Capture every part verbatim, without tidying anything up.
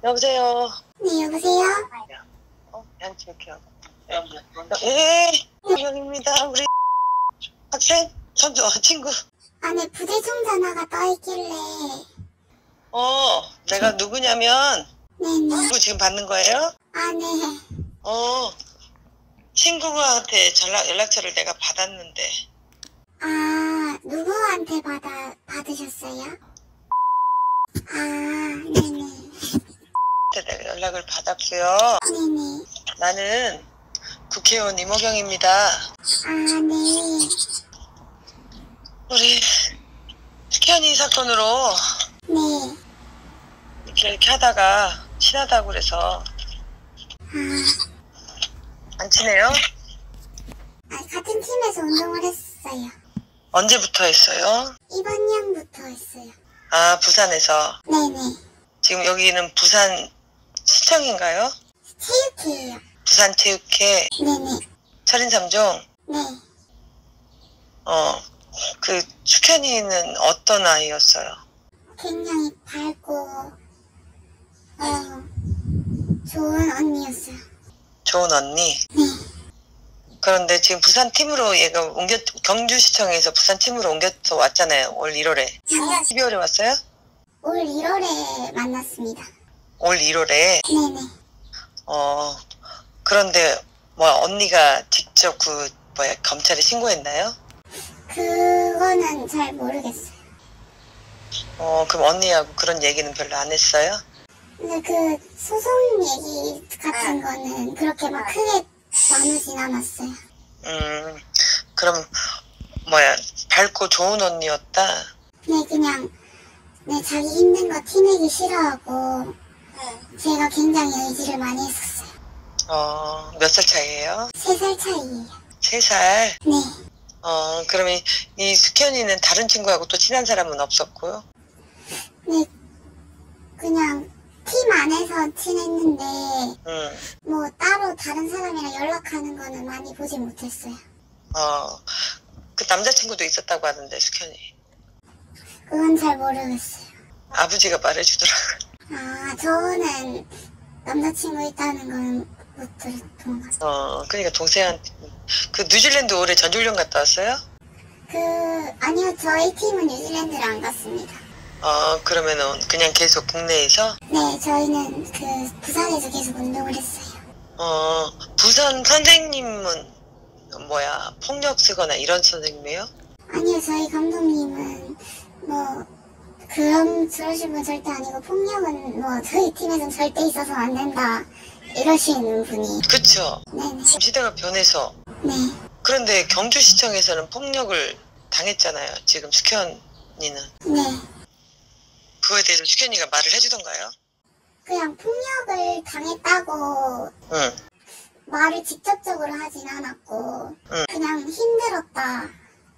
여보세요. 네, 여보세요? 어, 양치 이렇게 하고. 예, 영입니다. 우리 학생, 전조 친구. 안에 부재중 전화가 떠있길래. 어, 내가 누구냐면 네네. 누구 지금 받는 거예요? 아, 네. 어, 친구한테 전화 연락처를 내가 받았는데. 아, 누구한테 받아, 받으셨어요? 아, 네네. 내가 연락을 받았고요. 네네. 나는 국회의원 이모경입니다. 아, 네. 우리 숙현이 사건으로 네. 이렇게, 이렇게 하다가 친하다고 그래서 아, 안 친해요? 아, 같은 팀에서 운동을 했어요. 언제부터 했어요? 이번 년부터 했어요. 아, 부산에서. 네네. 지금 여기는 부산 시청인가요? 체육회예요. 부산체육회 네네. 철인 삼 종. 네. 어, 그 숙현이는 어떤 아이였어요? 굉장히 밝고, 어, 좋은 언니였어요. 좋은 언니. 네. 그런데 지금 부산 팀으로 얘가 옮겨, 경주시청에서 부산 팀으로 옮겨서 왔잖아요. 올 일월에. 십이월에 왔어요? 올 일월에 만났습니다. 올 일월에. 네네. 어, 그런데 뭐 언니가 직접 그 뭐야 검찰에 신고했나요? 그거는 잘 모르겠어요. 어, 그럼 언니하고 그런 얘기는 별로 안 했어요? 근데 그 소송 얘기 같은 거는 그렇게 막 크게 나누진 않았어요. 음, 그럼 뭐야 밝고 좋은 언니였다? 네, 그냥 네, 자기 힘든 거 티내기 싫어하고 제가 굉장히 의지를 많이 했었어요. 어, 몇 살 차이예요? 세 살 차이예요. 세 살? 네. 어, 그러면 이, 이 숙현이는 다른 친구하고 또 친한 사람은 없었고요? 네, 그냥 팀 안에서 친했는데 음, 뭐 따로 다른 사람이랑 연락하는 거는 많이 보지 못했어요. 어, 그 남자친구도 있었다고 하는데 숙현이. 그건 잘 모르겠어요. 아버지가 말해주더라고요. 아, 저는 남자친구 있다는 건 못 들었던 것 같아요. 어, 그러니까 동생한테. 그 뉴질랜드 올해 전주훈련 갔다 왔어요? 그, 아니요, 저희 팀은 뉴질랜드를 안 갔습니다. 어, 그러면은 그냥 계속 국내에서? 네, 저희는 그 부산에서 계속 운동을 했어요. 어, 부산 선생님은 뭐야, 폭력 쓰거나 이런 선생님이에요? 아니요, 저희 감독님은 뭐 그런 그러신 분 절대 아니고 폭력은 뭐 저희 팀에서는 절대 있어서는 안 된다 이러시는 분이. 그쵸? 네네. 시대가 변해서. 네. 그런데 경주시청에서는 폭력을 당했잖아요. 지금 숙현이는. 네. 그거에 대해서 숙현이가 말을 해주던가요? 그냥 폭력을 당했다고 응. 말을 직접적으로 하진 않았고 응. 그냥 힘들었다.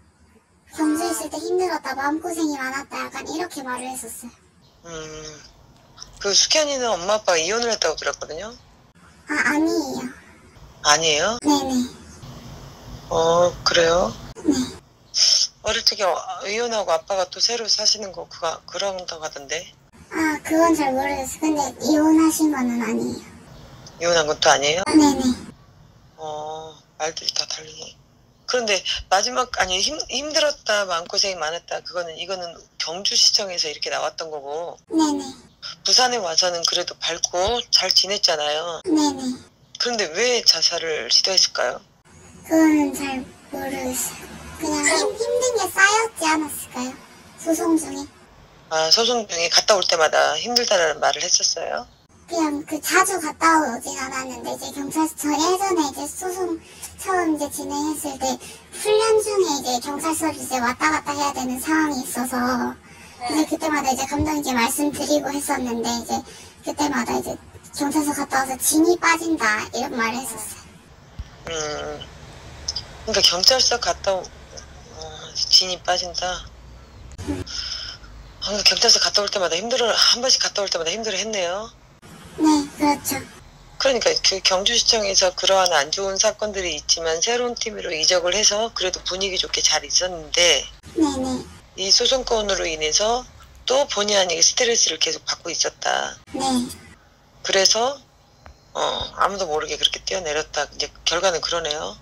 경주에 있을 때 힘들었다. 마음고생이 많았다. 약간 이렇게 말을 했었어요. 음, 그 숙현이는 엄마 아빠가 이혼을 했다고 들었거든요? 아, 아니에요. 아니에요? 네네. 어, 그래요? 네. 어릴 적에 이혼하고 아빠가 또 새로 사시는 거 그가 그런다고 하던데. 아, 그건 잘 모르겠어요. 근데 이혼하신 거는 아니에요. 이혼한 것도 아니에요? 네네. 어, 말들이 다 다르네. 그런데 마지막 아니 힘 힘들었다 마음고생이 많았다 그거는 이거는 경주시청에서 이렇게 나왔던 거고 네네. 부산에 와서는 그래도 밝고 잘 지냈잖아요. 네네. 그런데 왜 자살을 시도했을까요? 그거는 잘 모르겠어요. 그냥 힘, 힘든 게 쌓였지 않았을까요? 소송 중에. 아, 소송 중에 갔다 올 때마다 힘들다라는 말을 했었어요? 그냥 그 자주 갔다 오진 않았는데 이제 경찰서 저 예전에 이제 소송 처음 이제 진행했을 때 훈련 중에 이제 경찰서를 이제 왔다 갔다 해야 되는 상황이 있어서 이제 그때마다 이제 감독님께 말씀드리고 했었는데 이제 그때마다 이제 경찰서 갔다 와서 진이 빠진다 이런 말을 했었어요. 음, 그러니까 경찰서 갔다 오, 어, 진이 빠진다. 음. 아, 경찰서 갔다 올 때마다 힘들어 한 번씩 갔다 올 때마다 힘들어 했네요. 네, 그렇죠. 그러니까 그 경주시청에서 그러한 안 좋은 사건들이 있지만 새로운 팀으로 이적을 해서 그래도 분위기 좋게 잘 있었는데 네네. 이 소송건으로 인해서 또 본의 아니게 스트레스를 계속 받고 있었다. 네. 그래서 어 아무도 모르게 그렇게 뛰어내렸다. 이제 결과는 그러네요.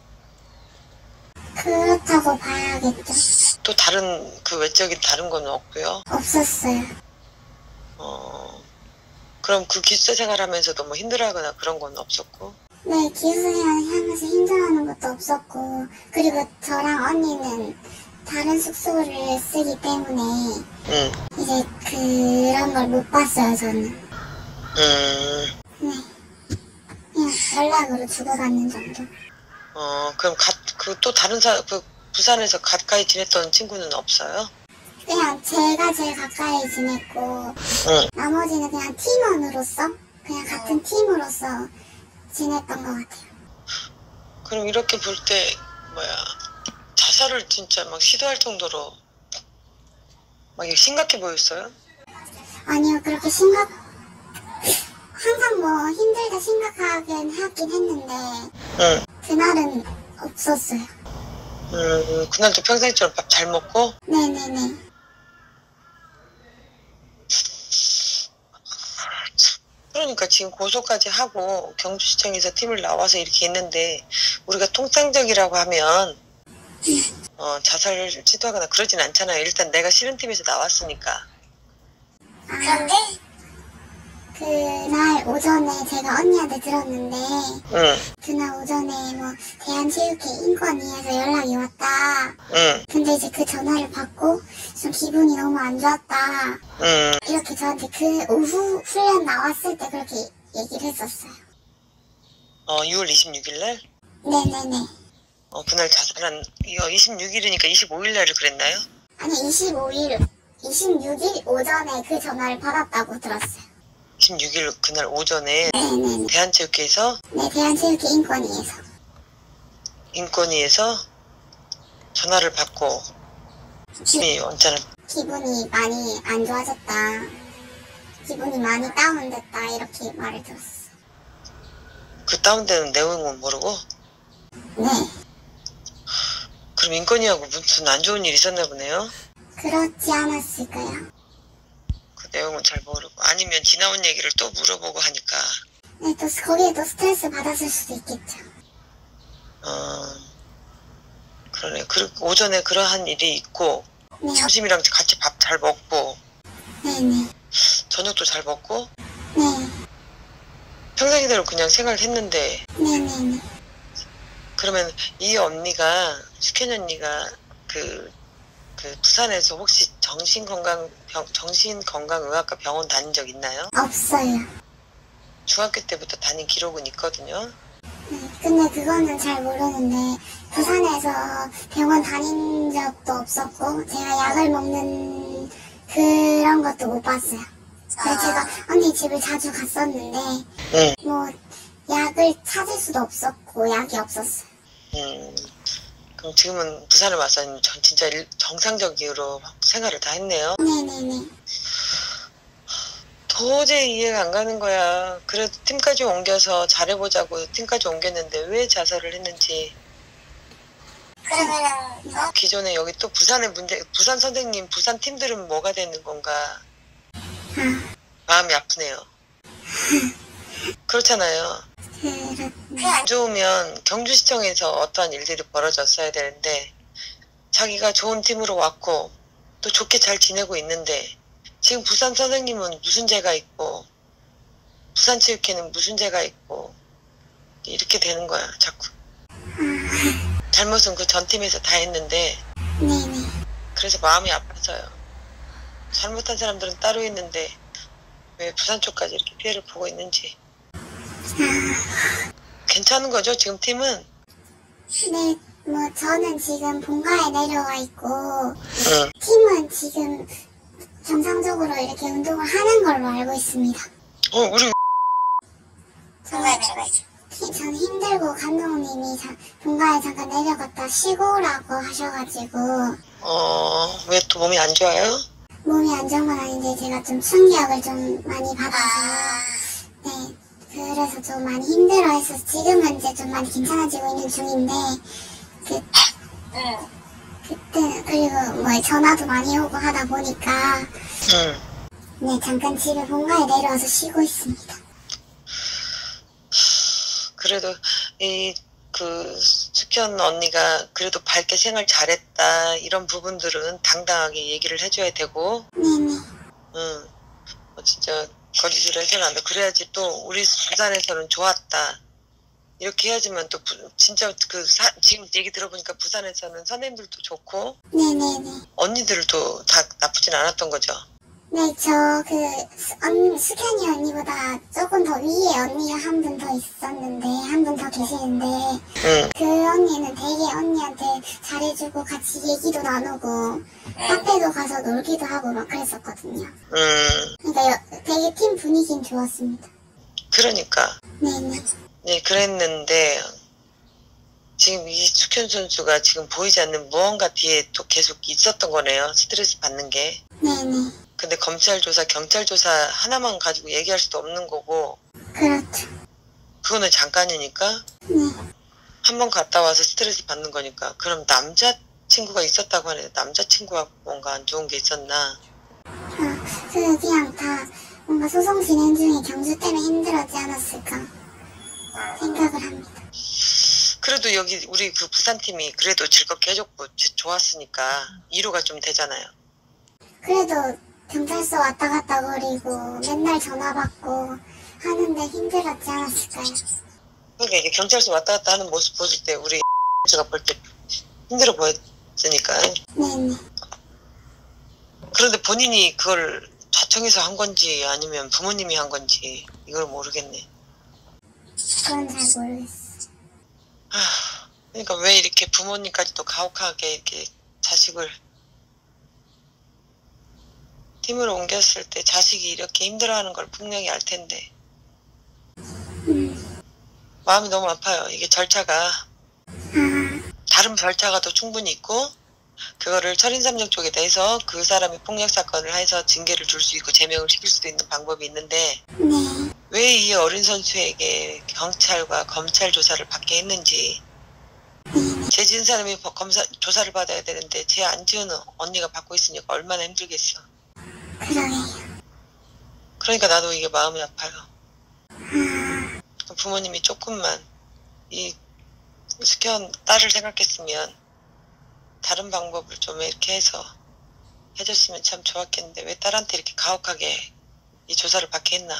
그렇다고 봐야겠죠. 또 다른 그 외적인 다른 건 없고요. 없었어요. 어 그럼 그 기숙사 생활하면서도 뭐 힘들어하거나 그런 건 없었고? 네, 기숙사생활 하면서 힘들어하는 것도 없었고, 그리고 저랑 언니는 다른 숙소를 쓰기 때문에 응. 이제 그런 걸 못 봤어요, 저는. 음. 네. 그냥 연락으로 주고받는 정도. 어 그럼 그 또 다른 사 그 부산에서 가까이 지냈던 친구는 없어요? 그냥 제가 제일 가까이 지냈고, 응. 나머지는 그냥 팀원으로서, 그냥 같은 팀으로서 지냈던 것 같아요. 그럼 이렇게 볼 때 뭐야 자살을 진짜 막 시도할 정도로 막 이게 심각해 보였어요? 아니요, 그렇게 심각, 항상 뭐 힘들다 심각하긴 하긴 했는데, 응. 그날은 없었어요. 음, 그날도 평소처럼 밥 잘 먹고? 네네네. 그러니까 지금 고소까지 하고 경주시청에서 팀을 나와서 이렇게 했는데 우리가 통상적이라고 하면 어, 자살을 시도하거나 그러진 않잖아요. 일단 내가 싫은 팀에서 나왔으니까. 아, 그런데? 그날 오전에 제가 언니한테 들었는데, 응. 그날 오전에 뭐 대한체육회 인권위에서 연락이 왔다. 응. 근데 이제 그 전화를 받고 좀 기분이 너무 안 좋았다. 응. 이렇게 저한테 그 오후 훈련 나왔을 때 그렇게 얘기를 했었어요. 어, 유월 이십육일 날? 네네네. 어, 그날 자살한, 이거 이십육일이니까 이십오일 날을 그랬나요? 아니, 이십오일, 이십육일 오전에 그 전화를 받았다고 들었어요. 이십육일 그날 오전에 네네네. 대한체육회에서 네, 대한체육회 인권위에서. 인권위에서 전화를 받고 기분이 언짢은 기분이 많이 안 좋아졌다. 기분이 많이 다운됐다. 이렇게 말을 들었어. 그 다운되는 내용은 모르고? 네. 그럼 인권위하고 무슨 안 좋은 일이 있었나 보네요? 그렇지 않았을까요? 그 내용은 잘 모르고 아니면 지나온 얘기를 또 물어보고 하니까 네, 또 거기에 또 스트레스 받았을 수도 있겠죠. 어 그러네. 그 오전에 그러한 일이 있고 네. 점심이랑 같이 밥 잘 먹고 네네. 저녁도 잘 먹고 네. 평상시대로 그냥 생활했는데 네네네. 그러면 이 언니가 숙현 언니가 그, 그 부산에서 혹시 정신건강 병, 정신건강의학과 병원 다닌 적 있나요? 없어요. 중학교 때부터 다닌 기록은 있거든요. 네, 근데 그거는 잘 모르는데 부산에서 병원 다닌 적도 없었고 제가 약을 먹는 그런 것도 못 봤어요. 그래서 제가 언니 집을 자주 갔었는데 응. 뭐 약을 찾을 수도 없었고 약이 없었어요. 음, 그럼 지금은 부산에 와서 전 진짜 일, 정상적으로 생활을 다 했네요. 네네네. 도저히 이해가 안 가는 거야. 그래도 팀까지 옮겨서 잘해보자고 팀까지 옮겼는데 왜 자살을 했는지. 그러면은 어? 기존에 여기 또 부산의 문제, 부산 선생님, 부산 팀들은 뭐가 되는 건가. 아, 마음이 아프네요. 그렇잖아요. 그렇... 안 좋으면 경주시청에서 어떠한 일들이 벌어졌어야 되는데 자기가 좋은 팀으로 왔고 또 좋게 잘 지내고 있는데 지금 부산 선생님은 무슨 죄가 있고 부산체육회는 무슨 죄가 있고 이렇게 되는 거야 자꾸. 잘못은 그 전 팀에서 다 했는데 네네. 그래서 마음이 아파서요. 잘못한 사람들은 따로 있는데 왜 부산 쪽까지 이렇게 피해를 보고 있는지. 괜찮은 거죠 지금 팀은? 네, 뭐 저는 지금 본가에 내려와 있고 응. 팀은 지금 정상적으로 이렇게 운동을 하는 걸로 알고 있습니다. 어 우리 본가에 내려가 있죠. 저는 힘들고 감독님이 자, 본가에 잠깐 내려갔다 쉬고라고 하셔가지고 어 왜 또 몸이 안 좋아요? 몸이 안 좋은 건 아닌데 제가 좀 충격을 좀 많이 받아서 네, 그래서 좀 많이 힘들어해서 지금은 이제 좀 많이 괜찮아지고 있는 중인데 그, 그때 그리고 뭐 전화도 많이 오고 하다 보니까 응. 네 잠깐 집에 본가에 내려와서 쉬고 있습니다. 그래도 이 그 숙현 언니가 그래도 밝게 생활 잘했다 이런 부분들은 당당하게 얘기를 해줘야 되고, 네네. 응, 어, 진짜 거짓을 해서는 안 돼. 그래야지 또 우리 부산에서는 좋았다 이렇게 해야지만 또 부, 진짜 그 사, 지금 얘기 들어보니까 부산에서는 선생님들도 좋고 네네네. 언니들도 다 나쁘진 않았던 거죠. 네, 저, 그, 수- 언, 수현이 언니보다 조금 더 위에 언니가 한 분 더 있었는데, 한 분 더 계시는데, 응. 그 언니는 되게 언니한테 잘해주고 같이 얘기도 나누고, 카페도 가서 놀기도 하고 막 그랬었거든요. 음, 그러니까 여- 되게 팀 분위기는 좋았습니다. 그러니까. 네네. 네, 그랬는데 지금 이 숙현 선수가 지금 보이지 않는 무언가 뒤에 또 계속 있었던 거네요. 스트레스 받는 게. 네네. 근데 검찰 조사, 경찰 조사 하나만 가지고 얘기할 수도 없는 거고, 그렇죠. 그거는 잠깐이니까 네. 한 번 갔다 와서 스트레스 받는 거니까. 그럼 남자친구가 있었다고 하는데 남자친구하고 뭔가 안 좋은 게 있었나? 아, 그, 그냥 다 뭔가 소송 진행 중에 경주 때문에 힘들었지 않았을까 생각을 합니다. 그래도 여기 우리 그 부산팀이 그래도 즐겁게 해줬고 좋았으니까 위로가 좀 되잖아요. 그래도 경찰서 왔다 갔다 거리고 맨날 전화 받고 하는데 힘들었지 않았을까요? 그러니까 이게 경찰서 왔다 갔다 하는 모습 보실 때 우리 제가 볼 때 힘들어 보였으니까. 네네. 그런데 본인이 그걸 자청해서 한 건지 아니면 부모님이 한 건지 이걸 모르겠네. 그건 잘 모르겠어. 아, 그러니까 왜 이렇게 부모님까지도 가혹하게 이렇게 자식을 팀으로 옮겼을 때 자식이 이렇게 힘들어하는 걸 분명히 알 텐데 음. 마음이 너무 아파요. 이게 절차가 아, 다른 절차가 더 충분히 있고 그거를 철인삼정 쪽에 대해서 그 사람이 폭력 사건을 해서 징계를 줄 수 있고 제명을 시킬 수도 있는 방법이 있는데 네. 왜 이 어린 선수에게 경찰과 검찰 조사를 받게 했는지. 죄 지은 사람이 검사 조사를 받아야 되는데 죄 안 지은 언니가 받고 있으니까 얼마나 힘들겠어. 그러게요. 그러니까 나도 이게 마음이 아파요. 아, 부모님이 조금만 이 숙현 딸을 생각했으면 다른 방법을 좀 이렇게 해서 해줬으면 참 좋았겠는데 왜 딸한테 이렇게 가혹하게 이 조사를 받게 했나.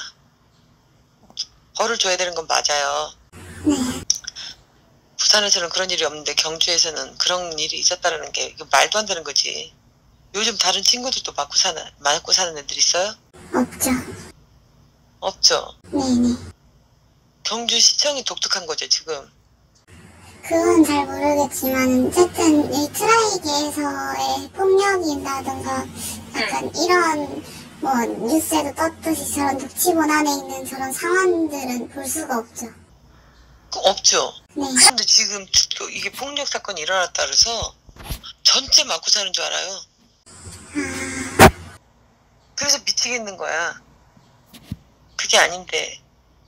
벌을 줘야 되는 건 맞아요. 네. 부산에서는 그런 일이 없는데 경주에서는 그런 일이 있었다는 게 이거 말도 안 되는 거지. 요즘 다른 친구들도 맞고 사는, 맞고 사는 애들 있어요? 없죠. 없죠. 네네. 경주시청이 독특한 거죠 지금. 그건 잘 모르겠지만 어쨌든 이 트라이기에서의 폭력이라든가 약간 이런 뭐 뉴스에도 떴듯이 저런 녹취본 안에 있는 저런 상황들은 볼 수가 없죠. 그 없죠. 네. 근데 지금 또 이게 폭력 사건이 일어났다 그래서 전체 맞고 사는 줄 알아요. 아, 그래서 미치겠는 거야. 그게 아닌데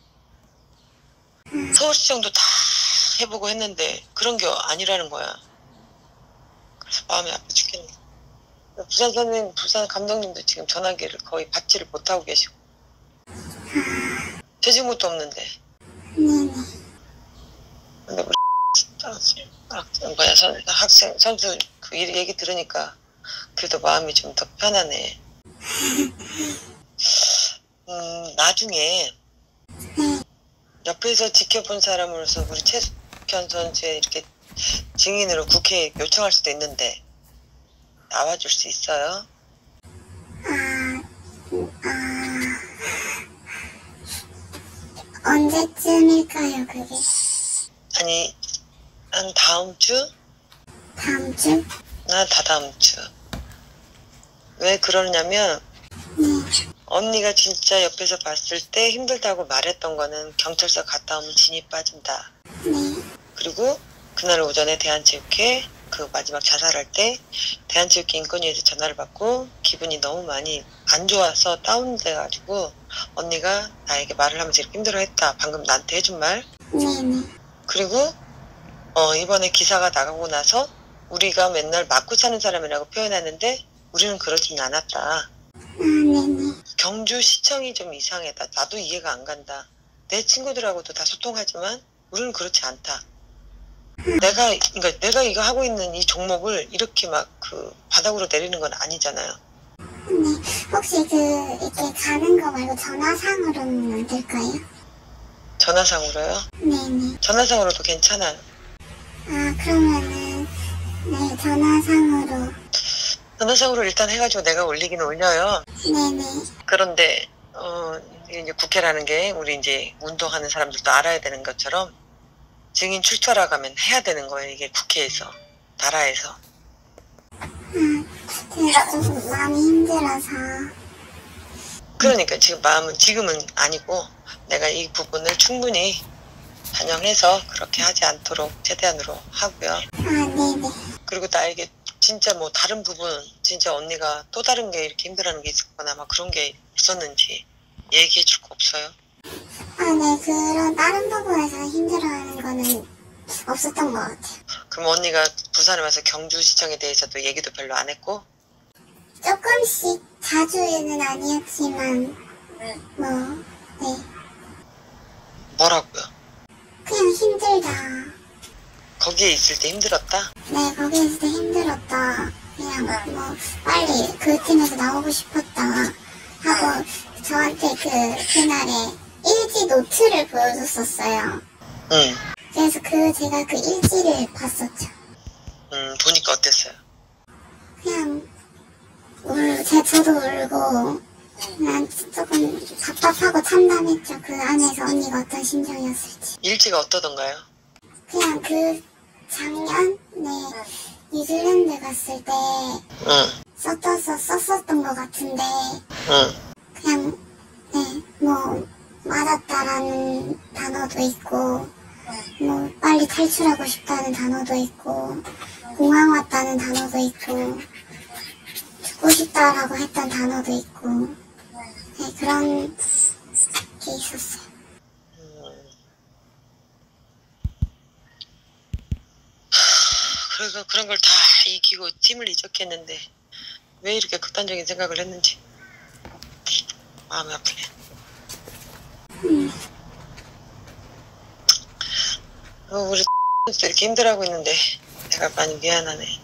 서울시청도 다 해보고 했는데 그런 게 아니라는 거야. 그래서 마음이 아파 죽겠네. 부산 선생님, 부산 감독님도 지금 전화기를 거의 받지를 못하고 계시고 죄진 것도 없는데. 네네. 근데 우리 학, 뭐야, 선, 학생 선수 그 일 얘기 들으니까 그래도 마음이 좀 더 편하네. 음, 나중에 네. 옆에서 지켜본 사람으로서 우리 최숙현 선수의 이렇게 증인으로 국회에 요청할 수도 있는데 나와줄 수 있어요? 아, 아, 언제쯤일까요, 그게? 아니, 한 다음 주? 다음 주? 나 다다음 주. 왜 그러냐면 네. 언니가 진짜 옆에서 봤을 때 힘들다고 말했던 거는 경찰서 갔다 오면 진이 빠진다. 네. 그리고 그날 오전에 대한체육회 그 마지막 자살할 때 대한체육회 인권위에서 전화를 받고 기분이 너무 많이 안 좋아서 다운돼가지고 언니가 나에게 말을 하면서 이렇게 힘들어했다. 방금 나한테 해준 말. 네네. 그리고 어, 이번에 기사가 나가고 나서 우리가 맨날 맞고 사는 사람이라고 표현하는데 우리는 그러진 않았다. 아, 네네. 경주시청이 좀 이상하다. 나도 이해가 안 간다. 내 친구들하고도 다 소통하지만 우리는 그렇지 않다. 내가, 그러니까 내가 이거 하고 있는 이 종목을 이렇게 막 그 바닥으로 내리는 건 아니잖아요. 네. 혹시 그, 이렇게 가는 거 말고 전화상으로는 안 될까요? 전화상으로요? 네네. 전화상으로도 괜찮아요. 아, 그러면은, 네, 전화상으로. 전화상으로 일단 해가지고 내가 올리긴 올려요. 네네. 그런데, 어, 이제 국회라는 게 우리 이제 운동하는 사람들도 알아야 되는 것처럼 증인 출처라 가면 해야 되는 거예요. 이게 국회에서, 나라에서. 아, 제가 좀 마음이 힘들어서. 그러니까 지금 마음은, 지금은 아니고 내가 이 부분을 충분히 반영해서 그렇게 하지 않도록 최대한으로 하고요. 아, 네네. 그리고 나에게 진짜 뭐 다른 부분, 진짜 언니가 또 다른 게 이렇게 힘들어하는 게 있었거나 막 그런 게 있었는지 얘기해 줄 거 없어요? 아, 네, 그런 다른 부분에서 힘들어하는 거는 없었던 것 같아요. 그럼 언니가 부산에 와서 경주시청에 대해서도 얘기도 별로 안 했고? 조금씩 자주는 아니었지만, 뭐, 네. 뭐라고요? 그냥 힘들다. 거기에 있을 때 힘들었다? 네, 거기 있을 때 힘들었다. 그냥 뭐, 빨리 그 팀에서 나오고 싶었다. 하고, 저한테 그, 그날에 일지 노트를 보여줬었어요. 응. 그래서 그, 제가 그 일지를 봤었죠. 음, 보니까 어땠어요? 그냥, 울, 제, 저도 울고, 그냥 조금 답답하고 참담했죠. 그 안에서 언니가 어떤 심정이었을지. 일지가 어떠던가요? 그냥 그 작년? 네, 뉴질랜드 갔을 때 응, 썼어서 썼었던 것 같은데, 응, 그냥, 네, 뭐, 맞았다라는 단어도 있고, 뭐, 빨리 탈출하고 싶다는 단어도 있고, 공항 왔다는 단어도 있고, 죽고 싶다라고 했던 단어도 있고, 네, 그런 게 있었어요. 음. 그래서 그런 걸 다 이기고 팀을 이적했는데 왜 이렇게 극단적인 생각을 했는지 마음이 아프네. 음, 어, 우리 도 이렇게 힘들어하고 있는데 내가 많이 미안하네.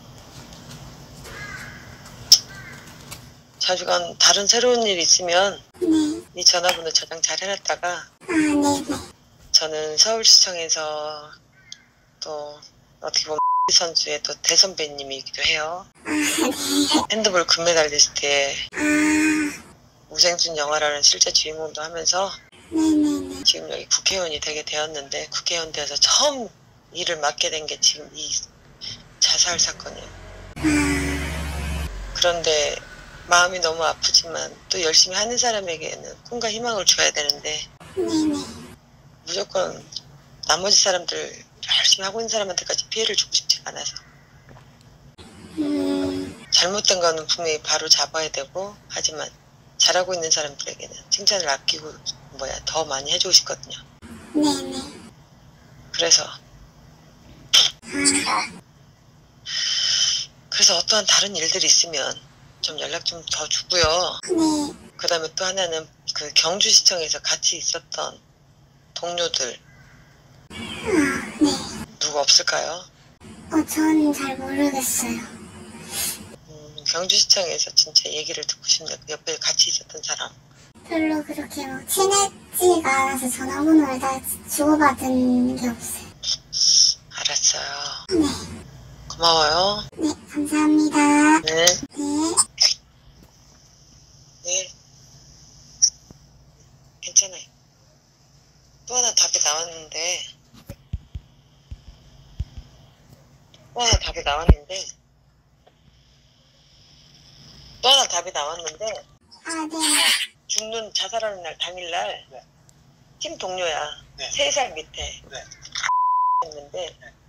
자주간 다른 새로운 일 있으면 네, 네 전화번호 저장 잘 해놨다가, 아, 네, 네. 저는 서울시청에서 또 어떻게 보면 선수의 또 대선배님이기도 해요. 아, 네. 핸드볼 금메달리스트의 아, 우생순 영화라는 실제 주인공도 하면서 네네네. 지금 여기 국회의원이 되게 되었는데, 국회의원 돼서 처음 일을 맡게 된 게 지금 이 자살 사건이에요. 아, 그런데 마음이 너무 아프지만 또 열심히 하는 사람에게는 꿈과 희망을 줘야 되는데 네네. 무조건 나머지 사람들, 열심히 하고 있는 사람한테까지 피해를 주고 싶지 않아서. 음, 잘못된 거는 분명히 바로 잡아야 되고, 하지만 잘하고 있는 사람들에게는 칭찬을 아끼고 뭐야 더 많이 해주고 싶거든요. 네네. 그래서 아, 그래서 어떠한 다른 일들이 있으면 좀 연락 좀 더 주고요. 네. 그 다음에 또 하나는 그 경주시청에서 같이 있었던 동료들 아, 네. 누구 없을까요? 어, 전 잘 모르겠어요. 음, 경주시청에서 진짜 얘기를 듣고 싶네. 그 옆에 같이 있었던 사람. 별로 그렇게 막 친했지가 않아서 전화번호를 다 주고받은 게 없어요. 알았어요. 네. 고마워요. 네, 감사합니다. 네. 네. 네. 괜찮아요. 또 하나 답이 나왔는데, 또 하나 답이 나왔는데, 또 하나 답이 나왔는데, 아, 네. 죽는 자살하는 날 당일날 네. 팀 동료야. 네. 세 살 밑에 네. 했는데